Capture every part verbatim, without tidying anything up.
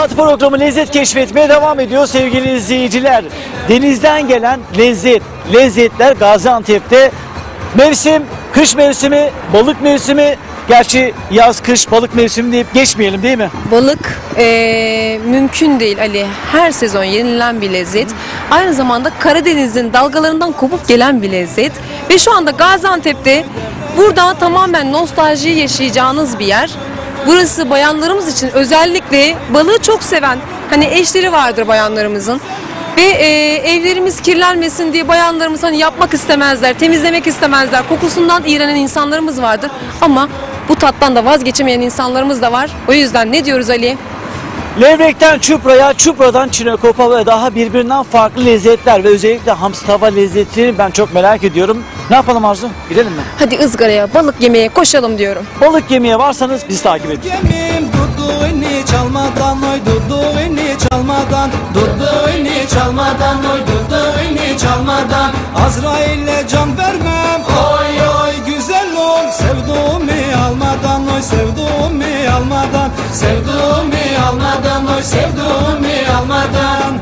Saat programı lezzet keşfetmeye devam ediyor sevgili izleyiciler. Denizden gelen lezzet, lezzetler Gaziantep'te. Mevsim, kış mevsimi, balık mevsimi. Gerçi yaz, kış, balık mevsimi deyip geçmeyelim değil mi? Balık eee, mümkün değil Ali. Her sezon yenilen bir lezzet. Aynı zamanda Karadeniz'in dalgalarından kopup gelen bir lezzet. Ve şu anda Gaziantep'te burada tamamen nostalji yaşayacağınız bir yer. Burası bayanlarımız için özellikle balığı çok seven, hani eşleri vardır bayanlarımızın. Ve e, evlerimiz kirlenmesin diye bayanlarımız hani yapmak istemezler, temizlemek istemezler. Kokusundan iğrenen insanlarımız vardır. Ama bu tattan da vazgeçemeyen insanlarımız da var. O yüzden ne diyoruz Ali? Levrekten çupraya, çupradan çinekopa ve daha birbirinden farklı lezzetler ve özellikle hamsi tava lezzetini ben çok merak ediyorum. Ne yapalım Arzu? Gidelim mi? Hadi ızgaraya, balık yemeye koşalım diyorum. Balık yemeye varsanız bizi takip edin. Gemim duduğunu çalmadan oy duduğunu çalmadan duduğunu çalmadan oy duduğunu çalmadan Azrail'e can vermem oy oy güzel ol sevduğumu almadan oy sevduğumu almadan sevduğumu almadan oy sevduğumu almadan.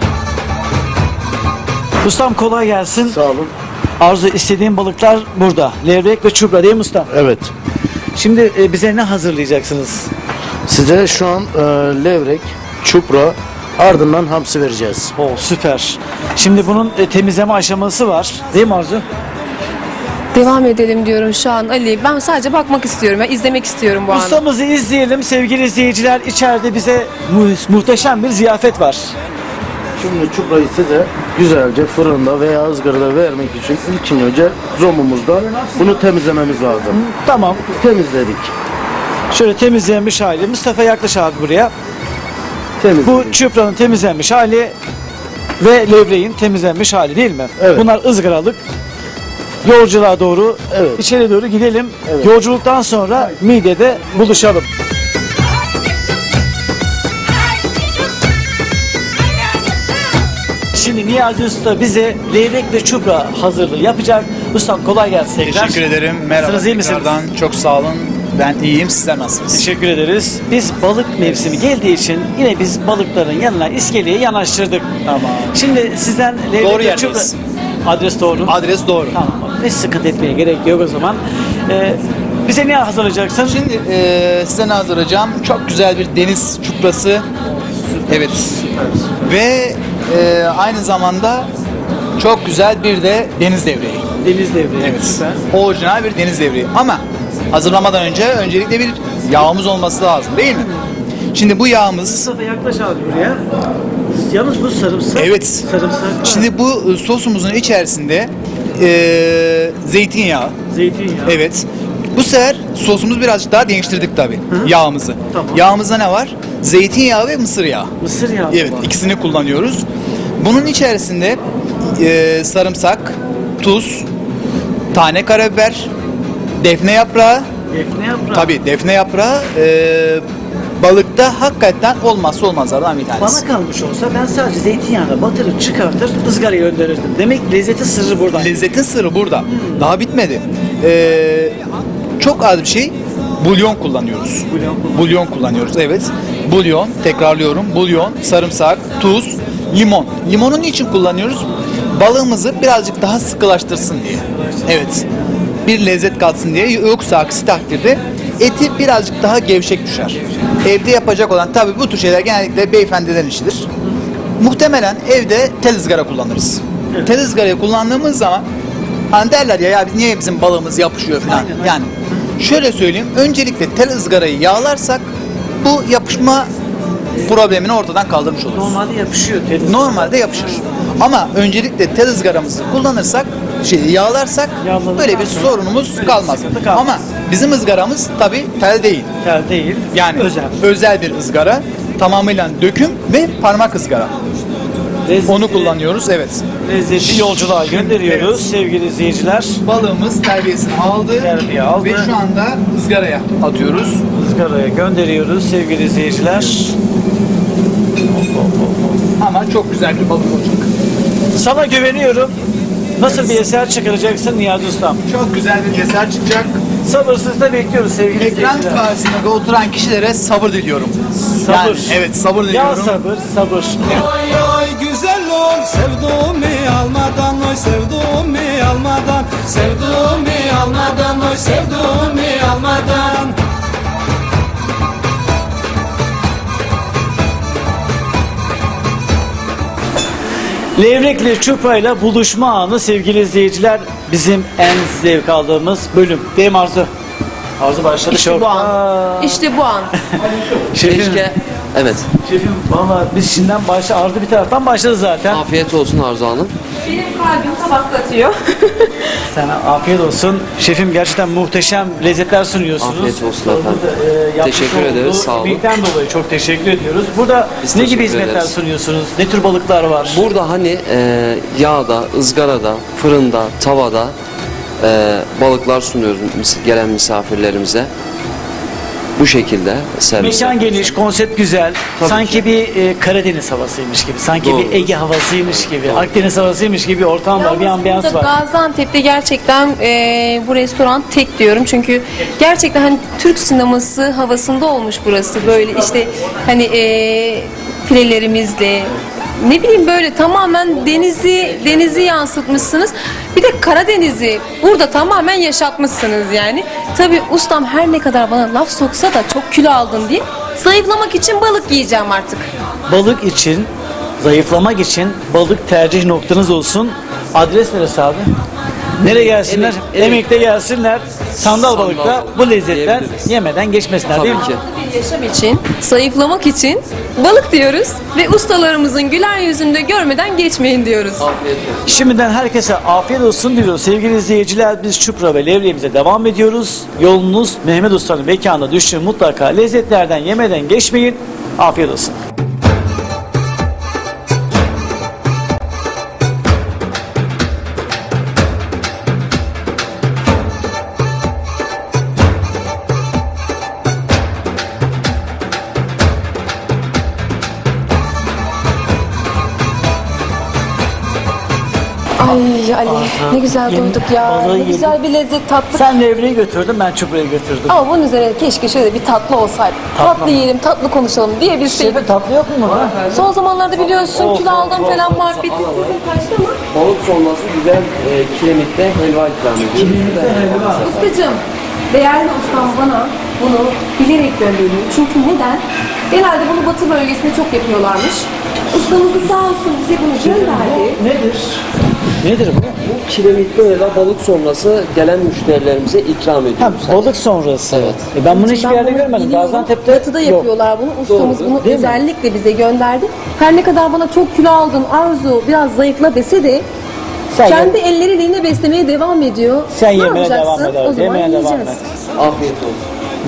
Ustam kolay gelsin. Sağ olun. Arzu, istediğin balıklar burada. Levrek ve çupra değil mi ustam? Evet. Şimdi e, bize ne hazırlayacaksınız? Size şu an e, levrek, çupra, ardından hamsi vereceğiz. Oo, süper. Şimdi bunun e, temizleme aşaması var. Değil mi Arzu? Devam edelim diyorum şu an Ali. Ben sadece bakmak istiyorum ve izlemek istiyorum bu anı. Ustamızı izleyelim sevgili izleyiciler. İçeride bize mu muhteşem bir ziyafet var. Şimdi çuprayı size güzelce fırında veya ızgarada vermek için ilk önce zomumuzda bunu temizlememiz lazım. Tamam. Temizledik. Şöyle temizlenmiş hali. Mustafa yaklaş abi buraya. Temizledik. Bu çupranın temizlenmiş hali ve levreğin temizlenmiş hali değil mi? Evet. Bunlar ızgaralık. Yolculuğa doğru, Evet. içeri doğru gidelim. Evet. Yolculuktan sonra midede buluşalım. Şimdi Niyazi Usta bize levrek ve çupra hazırlığı yapacak. Ustam kolay gelsin tekrar. Teşekkür ederim. Merhaba. Nasılsınız, iyi misiniz? tekrardan. Çok sağ olun. Ben iyiyim. Sizler nasılsınız? Teşekkür ederiz. Biz balık mevsimi geldiği için yine biz balıkların yanına iskeleye yanaştırdık. Tamam. Şimdi sizden levrek Doğru ve yerdeyiz. çupra... Adres doğru. Adres doğru. Tamam. Hiç sıkıntı etmeye gerek yok o zaman. Ee, bize ne hazırlayacaksın? Şimdi e, size ne hazırlayacağım? Çok güzel bir deniz çuprası. Evet. Ve e, aynı zamanda çok güzel bir de deniz devreği. Deniz devreği. Evet. Süper. Orijinal bir deniz devreği. Ama hazırlamadan önce öncelikle bir yağımız olması lazım değil mi? Şimdi bu yağımız... Mustafa yaklaş abi buraya. Yalnız bu sarımsak. Evet. Sarımsak var. Şimdi bu sosumuzun içerisinde e, zeytinyağı. Zeytinyağı. Evet. Bu sefer sosumuzu birazcık daha değiştirdik tabii. Hı. Yağımızı. Tamam. Yağımızda ne var? Zeytinyağı ve mısır yağı. Mısır yağı. Evet, var. ikisini kullanıyoruz. Bunun içerisinde e, sarımsak, tuz, tane karabiber, defne yaprağı, Defne yaprağı. tabii defne yaprağı e, balıkta hakikaten olmazsa olmazlardan bir tanesi. Bana kalmış olsa ben sadece zeytinyağına batırıp çıkartır ızgaraya gönderirdim. Demek lezzetin sırrı burada. Lezzetin sırrı burada. Daha bitmedi. Ee, çok az bir şey bulyon kullanıyoruz. Bulyon kullan- Bulyon kullanıyoruz evet. Bulyon, tekrarlıyorum. Bulyon, sarımsak, tuz, limon. Limonu niçin kullanıyoruz? Balığımızı birazcık daha sıkılaştırsın diye. Evet. Bir lezzet katsın diye. Yoksa aksi takdirde eti birazcık daha gevşek düşer. Evde yapacak olan tabii bu tür şeyler genellikle beyefendilerin işidir. Muhtemelen evde tel ızgara kullanırız. Evet. Tel ızgarayı kullandığımız zaman hani derler ya ya niye bizim balığımız yapışıyor falan. Aynen, aynen. Yani şöyle söyleyeyim, öncelikle tel ızgarayı yağlarsak bu yapışma problemini ortadan kaldırmış oluruz. Normalde yapışıyor. Teliz. Normalde yapışır. Ama öncelikle tel ızgaramızı kullanırsak, şey yağlarsak Yağladıktan böyle bir sonra sorunumuz böyle bir kalmaz. sıkıntı kalmaz. Ama bizim ızgaramız tabii tel değil. Tel değil. Yani özel. özel bir ızgara. Tamamıyla döküm ve parmak ızgara. Lezzetli- Onu kullanıyoruz evet. Lezzetli yolculuğa gönderiyoruz Evet. sevgili izleyiciler. Balığımız terbiyesini aldı, Terbiye aldı. ve şu anda ızgaraya atıyoruz. Izgaraya gönderiyoruz sevgili izleyiciler. Ama çok güzel bir balık olacak. Sana güveniyorum. Nasıl bir eser çıkaracaksın Niyazi Ustam? Çok güzel bir eser çıkacak. sabırsızlıkla bekliyoruz sevgili Ekran izleyiciler. karşısında oturan kişilere sabır diliyorum. Sabır. Yani, evet sabır Ya diliyorum. sabır, sabır. Oy oy güzel ol sevduğumu almadan oy sevduğumu almadan sevduğumu almadan oy sevduğumu almadan. Levrekli Çupra'yla buluşma anı sevgili izleyiciler bizim en zevk aldığımız bölüm. Değil mi Arzu? Arzu başladı. İşte çok. bu an. Aa, İşte bu an. şefim, Keşke. Evet. şefim valla biz şimdiden başla. Arzu bir taraftan başladı zaten. Afiyet olsun Arzu Hanım. Benim kalbim tabaklatıyor. Sana afiyet olsun. Şefim gerçekten muhteşem lezzetler sunuyorsunuz. Afiyet olsun efendim. Burada, e, yapmış Teşekkür olduğu ederiz, sağ olun. emekten dolayı çok teşekkür ediyoruz. Burada Biz ne gibi teşekkür hizmetler ederiz. sunuyorsunuz? Ne tür balıklar var? Burada hani e, yağda, ızgarada, fırında, tavada e, balıklar sunuyoruz mis- gelen misafirlerimize. Bu şekilde servis Mekan yapıyoruz. geniş, konsept güzel. Tabii sanki ki. bir e, Karadeniz havasıymış gibi, sanki Doğrudur. bir Ege havasıymış gibi, Doğru. Akdeniz havasıymış gibi bir ortam var, bir ambiyans Burada var. Gaziantep'te gerçekten e, bu restoran tek diyorum. Çünkü gerçekten hani Türk sineması havasında olmuş burası. Böyle işte hani e, filelerimizle ne bileyim böyle tamamen denizi denizi yansıtmışsınız. Bir de Karadeniz'i burada tamamen yaşatmışsınız yani. Tabii ustam her ne kadar bana laf soksa da çok kilo aldın diye zayıflamak için balık yiyeceğim artık. Balık için, zayıflamak için balık tercih noktanız olsun. Adres neresi abi? Nereye gelsinler? Emek- Emek. Emek'te gelsinler. Sandal Sandal balıkla balık bu lezzetler diyebiliriz. yemeden geçmesinler Tabii değil mi? ki. Bir yaşam için, zayıflamak için balık diyoruz ve ustalarımızın güler yüzünde görmeden geçmeyin diyoruz. Afiyet olsun. Şimdiden herkese afiyet olsun diyoruz. Sevgili izleyiciler biz Çupra ve Levre'mize devam ediyoruz. Yolunuz Mehmet Usta'nın mekanına düştüğü mutlaka lezzetlerden yemeden geçmeyin. Afiyet olsun. Ay Ali ne güzel Yeni duyduk ya. balığı Ne yedik. güzel bir lezzet tatlı. Sen Levre'yi götürdün, ben Çupra'yı götürdüm. Ama bunun üzerine keşke şöyle bir tatlı olsaydı. Tatlı Tatlı mı? yiyelim, tatlı konuşalım diyebilseydim. Şefim tatlı yok mu burada? Son zamanlarda biliyorsun Of, kilo of, aldım of, falan of. muhabbeti kaçtı ama. Balık sonrası güzel e, kiremitte helva ikram ediyoruz. Ustacığım, değerli ustam bana bunu bilerek gönderiyor. Çünkü neden? Genelde bunu batı bölgesinde çok yapıyorlarmış. Ustamız da sağ olsun bize bunu gönderdi. Nedir? Nedir bu? Bu kiremitte helva balık sonrası gelen müşterilerimize ikram Ha, ediyoruz. balık sonrası. Evet. E ben bunu hiçbir Ben yerde bunu görmedim. biliyorum. Gaziantep'te Batı'da yok. yapıyorlar bunu. Ustamız Doğru, bunu değil mi? özellikle bize gönderdi. Her ne kadar bana çok kilo aldın Arzu biraz zayıfla dese de Sen kendi elleriyle yine beslemeye devam ediyor. Sen Ne yemeye devam yapacaksın? eder. O zaman Yemeye devam yiyeceğiz. et. Afiyet olsun.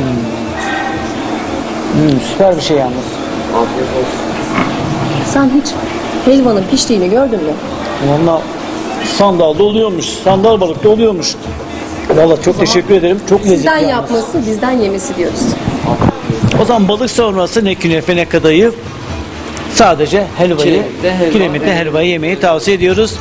Hmm, süper bir şey yalnız. Afiyet olsun. Sen hiç helvanın piştiğini gördün mü? Valla sandalda oluyormuş. Sandal balıkta oluyormuş. Valla çok teşekkür ederim. Çok lezzetli Sizden yalnız. yapması, bizden yemesi diyoruz. O zaman balık sonrası ne künefe ne kadayıf. Sadece helvayı, Kiremitte helva kiremitte ve- helvayı yemeyi tavsiye ediyoruz.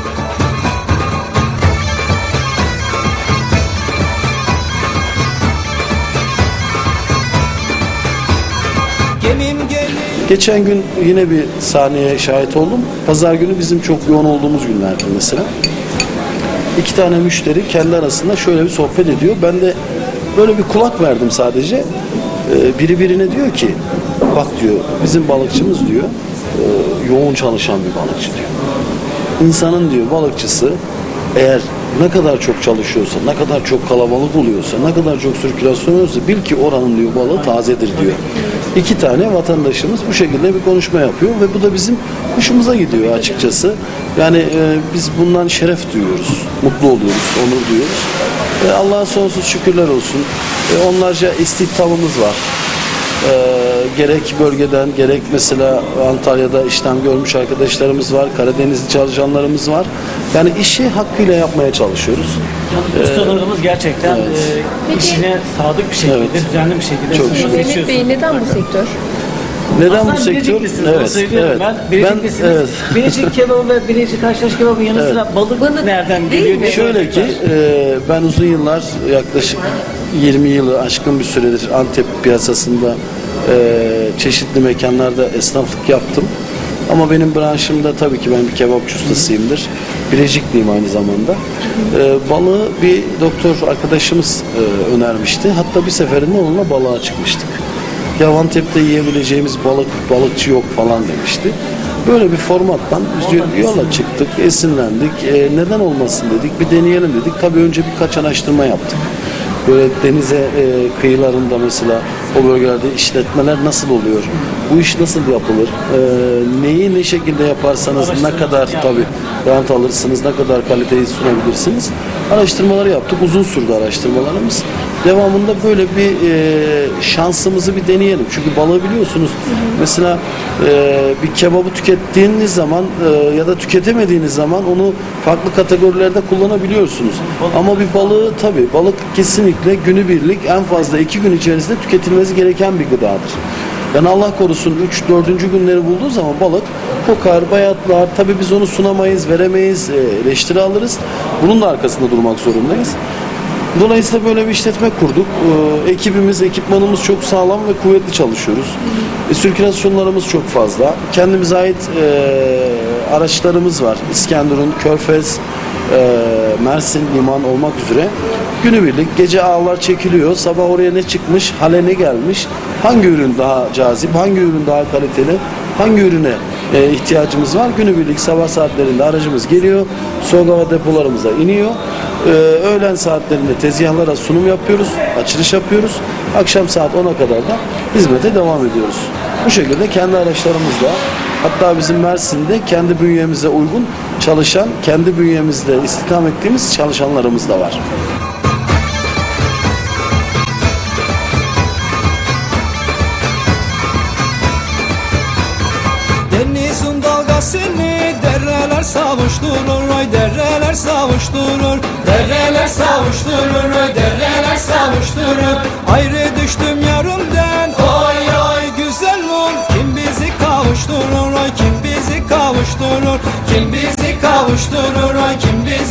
Gemim gelir. Geçen gün yine bir sahneye şahit oldum. Pazar günü bizim çok yoğun olduğumuz günlerdi mesela. İki tane müşteri kendi arasında şöyle bir sohbet ediyor. Ben de böyle bir kulak verdim sadece. Ee, biri birine diyor ki, bak diyor bizim balıkçımız diyor e, yoğun çalışan bir balıkçı diyor. İnsanın diyor balıkçısı eğer ne kadar çok çalışıyorsa, ne kadar çok kalabalık oluyorsa, ne kadar çok sirkülasyon oluyorsa bil ki oranın diyor balığı tazedir diyor. İki tane vatandaşımız bu şekilde bir konuşma yapıyor ve bu da bizim hoşumuza gidiyor açıkçası. Yani e, biz bundan şeref duyuyoruz, mutlu oluyoruz, onur duyuyoruz. E, Allah'a sonsuz şükürler olsun. E, onlarca istihdamımız var. E, gerek bölgeden gerek mesela Antalya'da işlem görmüş arkadaşlarımız var, Karadenizli çalışanlarımız var. Yani işi hakkıyla yapmaya çalışıyoruz. Ustalarımız gerçekten e, işine sadık bir şekilde, Evet. düzenli bir şekilde Çok sunumunu Mehmet seçiyorsunuz. Bey neden bu sektör? Neden Aslında bu sektör? Bileciklisiniz, onu Evet, söylüyorum evet. ben. Ben Bileciklisiniz. evet. Bilecik kebabı ve Bilecik haşhaş kebabı yanı sıra balık Balık nereden değil geliyor? mi? diye Şöyle ki soracaklar. e, ben uzun yıllar yaklaşık yirmi yılı aşkın bir süredir Antep piyasasında e, çeşitli mekanlarda esnaflık yaptım. Ama benim branşımda tabii ki ben bir kebapçı ustasıyımdır. Bilecikliyim aynı zamanda. E, balığı bir doktor arkadaşımız e, önermişti. Hatta bir seferinde onunla balığa çıkmıştık. Ya Antep'te yiyebileceğimiz balık, balıkçı yok falan demişti. Böyle bir formattan biz yola çıktık, esinlendik. E, neden olmasın dedik, bir deneyelim dedik. Tabii önce birkaç araştırma yaptık. Böyle denize e, kıyılarında mesela o bölgelerde işletmeler nasıl oluyor? Bu iş nasıl yapılır? E, neyi ne şekilde yaparsanız ne kadar tabii rant alırsınız, ne kadar kaliteyi sunabilirsiniz? Araştırmaları yaptık. Uzun sürdü araştırmalarımız. Devamında böyle bir e, şansımızı bir deneyelim. Çünkü balığı biliyorsunuz mesela e, bir kebabı tükettiğiniz zaman e, ya da tüketemediğiniz zaman onu farklı kategorilerde kullanabiliyorsunuz. Ama bir balığı tabii balık kesinlikle günübirlik en fazla iki gün içerisinde tüketilmesi gereken bir gıdadır. Yani Allah korusun üç dördüncü günleri bulduğu zaman balık kokar, bayatlar. Tabii biz onu sunamayız, veremeyiz, eleştiri alırız. Bunun da arkasında durmak zorundayız. Dolayısıyla böyle bir işletme kurduk. Ee, ekibimiz, ekipmanımız çok sağlam ve kuvvetli çalışıyoruz. E, sirkülasyonlarımız çok fazla. Kendimize ait e, araçlarımız var. İskenderun, Körfez, e, Mersin, Liman olmak üzere. Günübirlik gece ağlar çekiliyor. Sabah oraya ne çıkmış, hale ne gelmiş, hangi ürün daha cazip, hangi ürün daha kaliteli, hangi ürüne e, ihtiyacımız var. Günübirlik sabah saatlerinde aracımız geliyor. Soğuk hava depolarımıza iniyor. Ee, öğlen saatlerinde tezgahlara sunum yapıyoruz, açılış yapıyoruz. Akşam saat ona kadar da hizmete devam ediyoruz. Bu şekilde kendi araçlarımızla, hatta bizim Mersin'de kendi bünyemize uygun çalışan, kendi bünyemizde istihdam ettiğimiz çalışanlarımız da var. Denizin dalgasını dereler savuşturur, oy dereler savuşturur. Dereler savuşturur, oy dereler savuşturur. Ayrı düştüm yarımdan, oy oy güzel ol. Kim bizi kavuşturur, oy kim bizi kavuşturur. Kim bizi kavuşturur, oy kim bizi